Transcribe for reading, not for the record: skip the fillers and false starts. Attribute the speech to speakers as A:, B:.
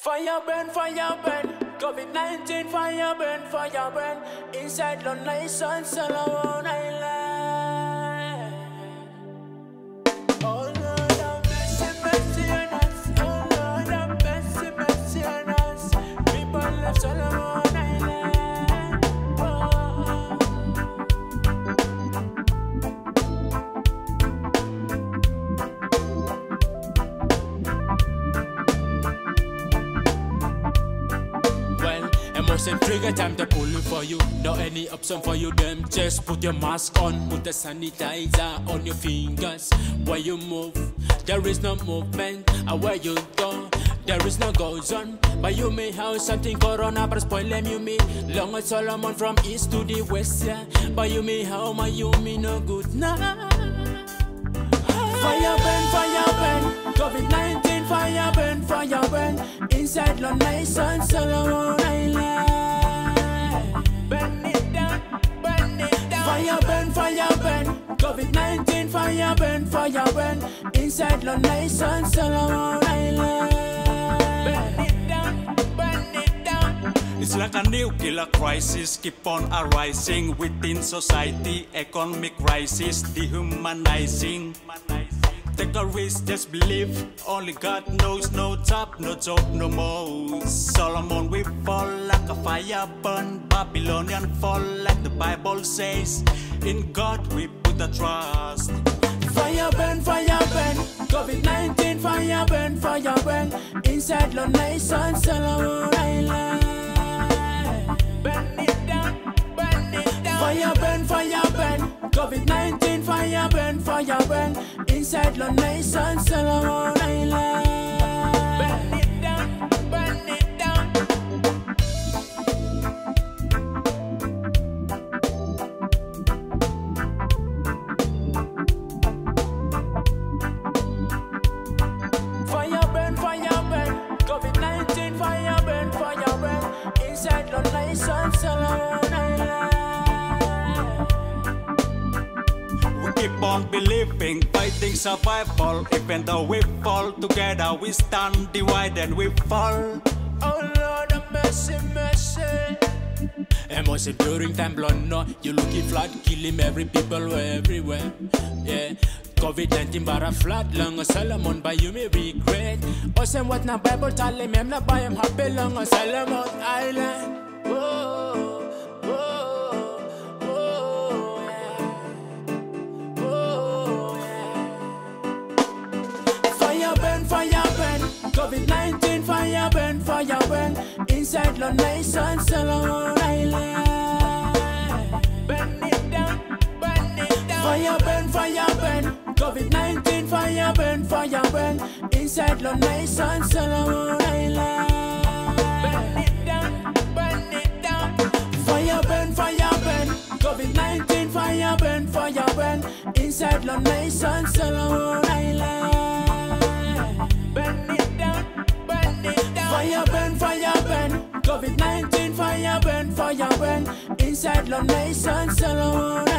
A: Fire burn, COVID-19, fire burn, inside the nation, Solomon Island. Oh Lord, have mercy on us. Oh Lord, have mercy on us. People of Solomon Island. Oh.
B: Emotion trigger time to pull it for you. No any option for you, them. Just put your mask on, put the sanitizer on your fingers. Where you move, there is no movement. And where you go, there is no goes on. But you may have something corona, but spoil them you me. Long as Solomon from east to the west, yeah. But you may how my you me no good now.
A: Fire burn, COVID-19, fire burn, inside the nation, Solomon Island. Burn it down, fire burn, COVID-19, fire burn, inside the nation, Solomon Island. Burn it down.
C: It's like a nuclear crisis, keep on arising within society. Economic crisis, dehumanizing. Take a risk, just believe. Only God knows, no top, no joke, no more. Solomon we fall like a fire burn. Babylonian fall like the Bible says. In God we put the trust.
A: Fire burn, COVID-19, fire burn, inside the nation, Solomon Island. Burn it down, fire burn, COVID-19, fire burn, inside the nation, Solomon Island. Burn it down, burn it down. Fire burn, COVID-19, fire burn, inside the nation, Solomon Island.
C: Keep on believing, fighting survival. Even though we fall together, we stand divided, we fall.
A: Oh Lord, have mercy.
B: Emotion during time blood, no. You look at flood, kill him, every people everywhere. Yeah. COVID-19 bara flood, long as Solomon, but you may regret. Osem what na Bible tell him, I'm not by him happy long as Solomon Island. Fire burn, COVID-19, fire burn, inside the nation, Solomon Island. Burn it down, fire burn, COVID-19, fire burn, inside the nation, Solomon Island. Burn it down, fire burn, COVID-19, fire burn, inside the nation, Solomon Island. Burn it down, fire burn, COVID-19, fire burn, inside the nation, Solomon